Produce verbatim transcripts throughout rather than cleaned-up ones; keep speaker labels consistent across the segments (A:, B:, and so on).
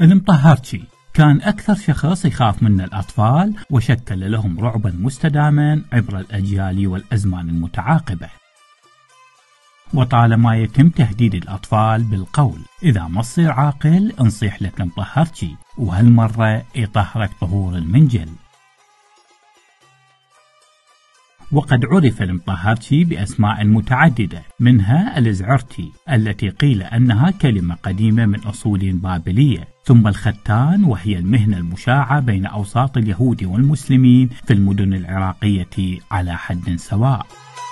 A: المطهرتشي كان أكثر شخص يخاف منه الأطفال، وشكل لهم رعبا مستداما عبر الأجيال والأزمان المتعاقبة. وطالما يتم تهديد الأطفال بالقول إذا ما تصير عاقل نصيح لك المطهرتشي، وهالمرة يطهرك طهور المنجل. وقد عرف المطهرتشي بأسماء متعددة، منها الزعرتي التي قيل أنها كلمة قديمة من أصول بابلية، ثم الختان وهي المهنة المشاعة بين أوساط اليهود والمسلمين في المدن العراقية على حد سواء.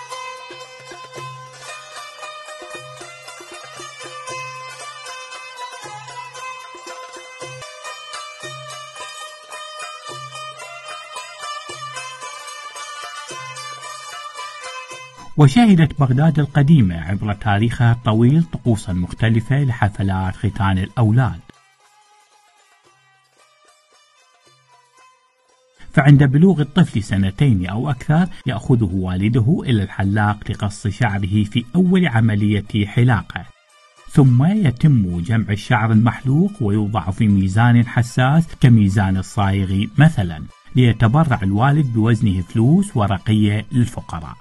A: وشهدت بغداد القديمة عبر تاريخها الطويل طقوسا مختلفة لحفلات ختان الأولاد. فعند بلوغ الطفل سنتين أو أكثر يأخذه والده إلى الحلاق لقص شعره في أول عملية حلاقة، ثم يتم جمع الشعر المحلوق ويوضع في ميزان حساس كميزان الصايغ مثلا، ليتبرع الوالد بوزنه فلوس ورقية للفقراء.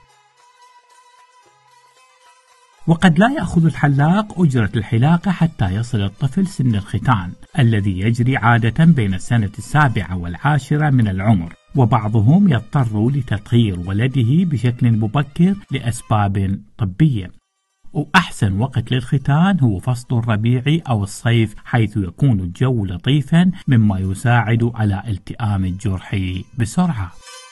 A: وقد لا يأخذ الحلاق أجرة الحلاقة حتى يصل الطفل سن الختان الذي يجري عادة بين السنة السابعة والعاشرة من العمر، وبعضهم يضطر لتطهير ولده بشكل مبكر لأسباب طبية. وأحسن وقت للختان هو فصل الربيع أو الصيف، حيث يكون الجو لطيفا مما يساعد على التئام الجرح بسرعة.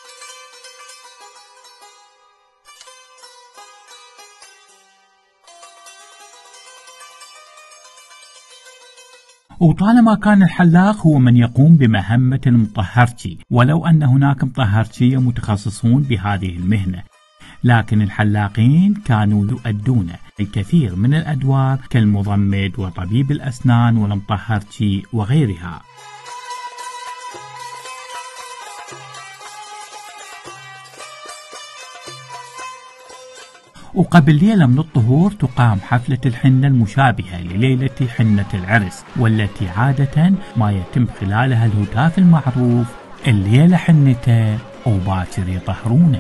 A: وطالما كان الحلاق هو من يقوم بمهمة المطهرتشي، ولو أن هناك مطهرتشية متخصصون بهذه المهنة، لكن الحلاقين كانوا يؤدون الكثير من الأدوار كالمضمد وطبيب الأسنان والمطهرتشي وغيرها. وقبل ليلة من الطهور تقام حفلة الحنة المشابهة لليلة حنة العرس، والتي عادة ما يتم خلالها الهتاف المعروف الليلة حنته وباكر يطهرونه.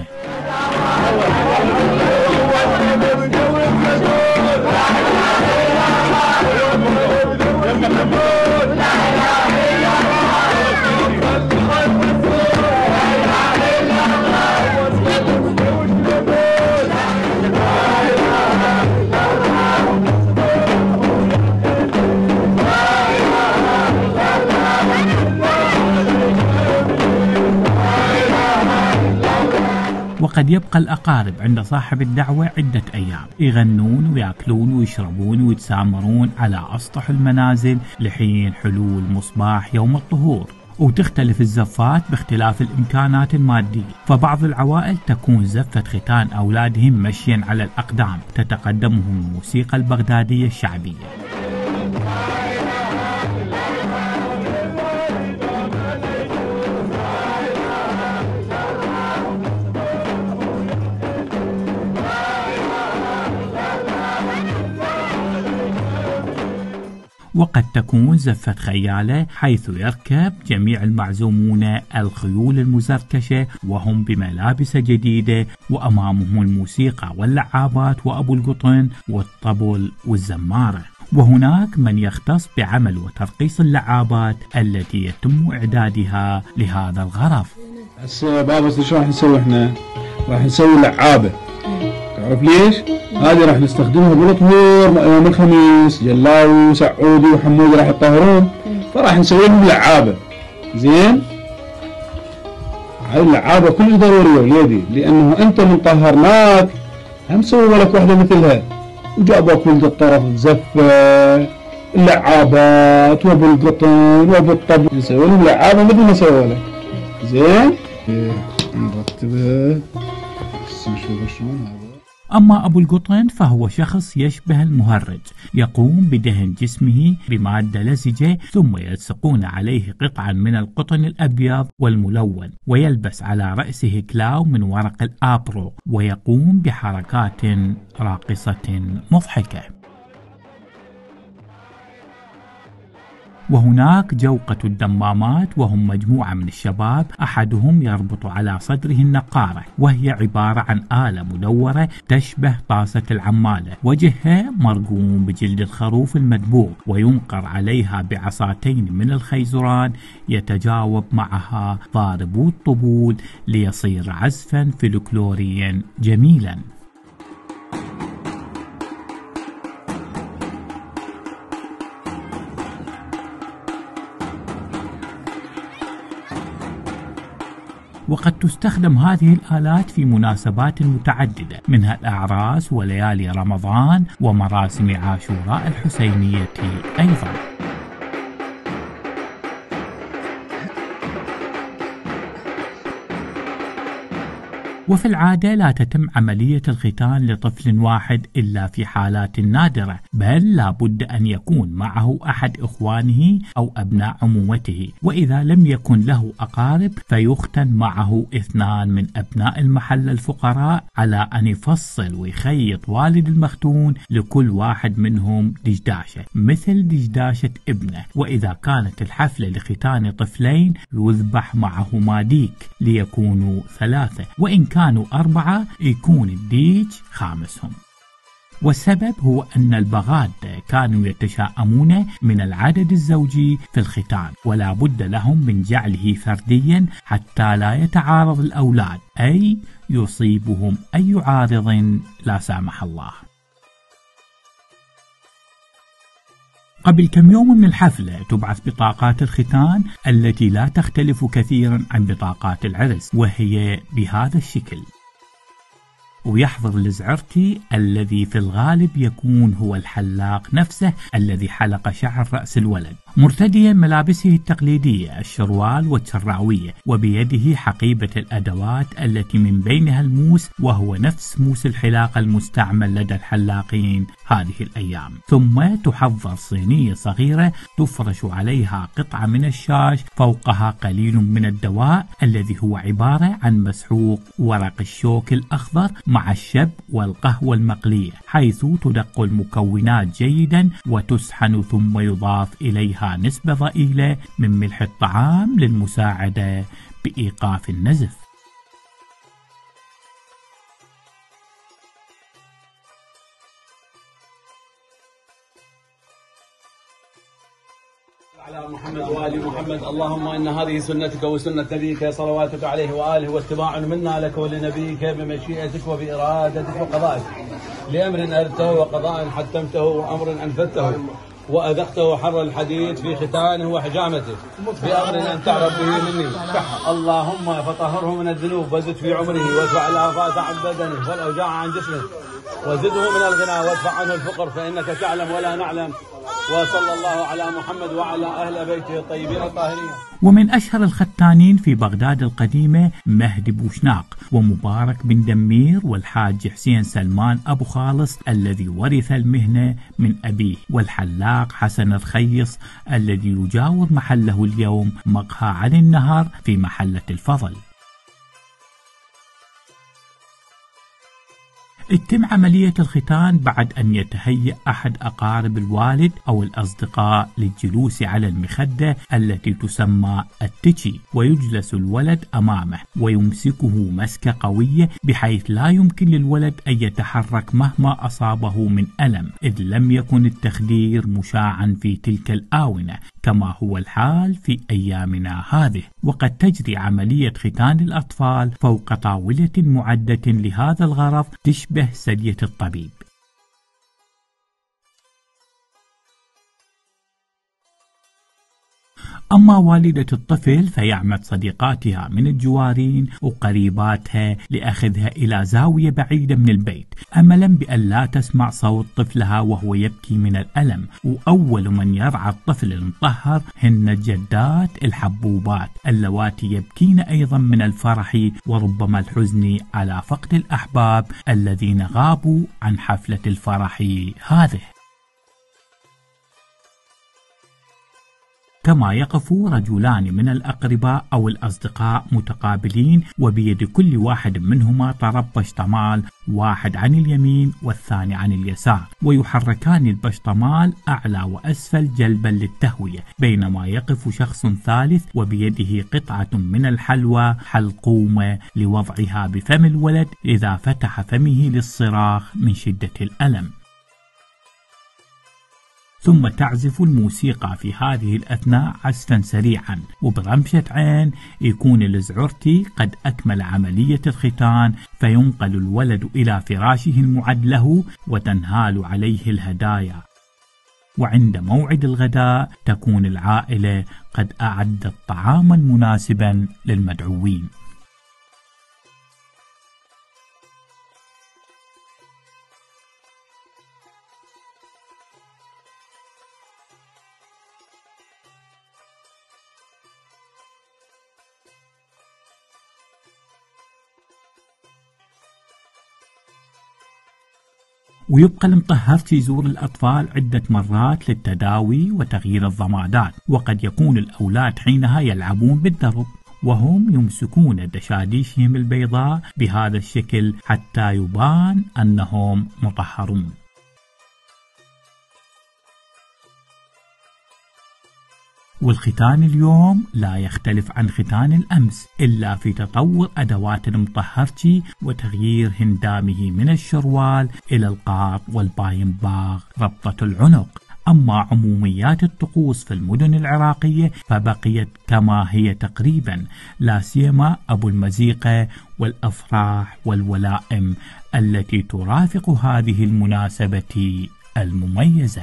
A: وقد يبقى الأقارب عند صاحب الدعوة عدة أيام يغنون ويأكلون ويشربون ويتسامرون على أسطح المنازل لحين حلول مصباح يوم الطهور. وتختلف الزفات باختلاف الإمكانات المادية، فبعض العوائل تكون زفة ختان أولادهم مشيا على الأقدام تتقدمهم الموسيقى البغدادية الشعبية. وقد تكون زفة خيالة، حيث يركب جميع المعزومون الخيول المزركشة وهم بملابس جديدة، وأمامهم الموسيقى واللعابات وأبو القطن والطبل والزمارة. وهناك من يختص بعمل وترقيص اللعابات التي يتم إعدادها لهذا الغرض.
B: هسه بابا شو راح نسوي احنا؟ راح نسوي لعابة. تعرف ليش؟ هذه راح نستخدمها بالطهور يوم الخميس، جلاوي وسعودي وحمودي راح يطهرون، فراح نسوي لهم لعابة. زين؟ هاي اللعابة كلش ضرورية وليدي، لأنه أنت من طهرناك هم سووا لك واحدة مثلها، وجابوك ولد الطرف زفة اللعابات وابو القطن وابو الطبل، نسوي لهم لعابة مثل ما سووا لك. زين؟ نرتبها نشوف شلون هذا.
A: أما أبو القطن فهو شخص يشبه المهرج، يقوم بدهن جسمه بمادة لزجة، ثم يلصقون عليه قطعا من القطن الأبيض والملون، ويلبس على رأسه كلاو من ورق الآبرو، ويقوم بحركات راقصة مضحكة. وهناك جوقة الدمامات، وهم مجموعة من الشباب أحدهم يربط على صدره النقارة، وهي عبارة عن آلة مدورة تشبه طاسة العمالة، وجهها مرقوم بجلد الخروف المدبوغ، وينقر عليها بعصاتين من الخيزران يتجاوب معها ضاربو الطبول ليصير عزفا فلكلوريا جميلا. وقد تستخدم هذه الآلات في مناسبات متعددة، منها الأعراس وليالي رمضان ومراسم عاشوراء الحسينية أيضا. وفي العادة لا تتم عملية الختان لطفل واحد إلا في حالات نادرة، بل لا بد أن يكون معه أحد إخوانه أو أبناء عمومته، وإذا لم يكن له أقارب فيختن معه اثنان من أبناء المحل الفقراء، على أن يفصل ويخيط والد المختون لكل واحد منهم دشداشة مثل دشداشة ابنه. وإذا كانت الحفلة لختان طفلين يذبح معهما ديك ليكونوا ثلاثة، وإن كانوا أربعة يكون الديك خامسهم. والسبب هو أن البغاد كانوا يتشائمون من العدد الزوجي في الختان، ولا بد لهم من جعله فرديا حتى لا يتعارض الأولاد، أي يصيبهم أي عارض لا سامح الله. قبل كم يوم من الحفلة تبعث بطاقات الختان التي لا تختلف كثيرا عن بطاقات العرس، وهي بهذا الشكل. ويحضر الزعرتي الذي في الغالب يكون هو الحلاق نفسه الذي حلق شعر رأس الولد، مرتديا ملابسه التقليدية الشروال والشراوية، وبيده حقيبة الأدوات التي من بينها الموس، وهو نفس موس الحلاقة المستعمل لدى الحلاقين هذه الأيام. ثم تحضر صينية صغيرة تفرش عليها قطعة من الشاش، فوقها قليل من الدواء الذي هو عبارة عن مسحوق ورق الشوك الأخضر مع الشب والقهوة المقلية، حيث تدق المكونات جيدا وتسحن، ثم يضاف إليها نسبة ضئيلة من ملح الطعام للمساعدة بإيقاف النزف.
C: على محمد وآل محمد. اللهم إن هذه سنتك وسنة نبيك صلواتك عليه وآله، واتباع منا لك ولنبيك بمشيئتك وبإرادتك وقضائك، لأمر أردته وقضاء حتمته وأمر أنفذته وأذقته حر الحديد في ختانه وحجامته، بأمر أن تعرف به مني. اللهم فطهره من الذنوب وزد في عمره، وادفع الآفات عن بدنه والأوجاع عن جسمه، وزده من الغنى وادفع عنه الفقر، فإنك تعلم ولا نعلم. وصلى الله على محمد وعلى أهل بيته الطيبين الطاهرين.
A: ومن أشهر الختانين في بغداد القديمة مهدي بوشناق ومبارك بن دمير والحاج حسين سلمان أبو خالص الذي ورث المهنة من أبيه، والحلاق حسن الخيص الذي يجاور محله اليوم مقهى علي النهر في محلة الفضل. تتم عملية الختان بعد أن يتهيأ أحد أقارب الوالد أو الأصدقاء للجلوس على المخدة التي تسمى التشي، ويجلس الولد أمامه ويمسكه مسكة قوية بحيث لا يمكن للولد أن يتحرك مهما أصابه من ألم، إذ لم يكن التخدير مشاعا في تلك الآونة كما هو الحال في أيامنا هذه. وقد تجري عملية ختان الأطفال فوق طاولة معدة لهذا الغرض تشبه سدية الطبيب. أما والدة الطفل فيعمد صديقاتها من الجوارين وقريباتها لأخذها إلى زاوية بعيدة من البيت، أملا بأن لا تسمع صوت طفلها وهو يبكي من الألم. وأول من يرعى الطفل المطهر هن الجدات الحبوبات اللواتي يبكين أيضا من الفرح وربما الحزن على فقد الأحباب الذين غابوا عن حفلة الفرح هذه. كما يقف رجلان من الأقرباء أو الأصدقاء متقابلين وبيد كل واحد منهما طرف بشطمال، واحد عن اليمين والثاني عن اليسار، ويحركان البشطمال أعلى وأسفل جلبا للتهوية، بينما يقف شخص ثالث وبيده قطعة من الحلوى حلقومة لوضعها بفم الولد إذا فتح فمه للصراخ من شدة الألم. ثم تعزف الموسيقى في هذه الأثناء عزفا سريعا، وبرمشة عين يكون الزعرتي قد أكمل عملية الختان، فينقل الولد إلى فراشه المعد له وتنهال عليه الهدايا. وعند موعد الغداء تكون العائلة قد أعدت طعاما مناسبا للمدعوين. ويبقى المطهرتي يزور الأطفال عدة مرات للتداوي وتغيير الضمادات، وقد يكون الأولاد حينها يلعبون بالدرب وهم يمسكون دشاديشهم البيضاء بهذا الشكل حتى يبان أنهم مطهرون. والختان اليوم لا يختلف عن ختان الأمس إلا في تطور أدوات المطهرتي وتغيير هندامه من الشروال إلى القاط والباينباغ ربطة العنق. أما عموميات الطقوس في المدن العراقية فبقيت كما هي تقريبا، لا سيما أبو المزيقة والأفراح والولائم التي ترافق هذه المناسبة المميزة.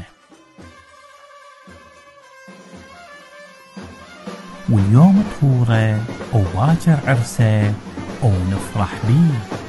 A: واليوم طهوره أو باكر عرسه أو نفرح بيه.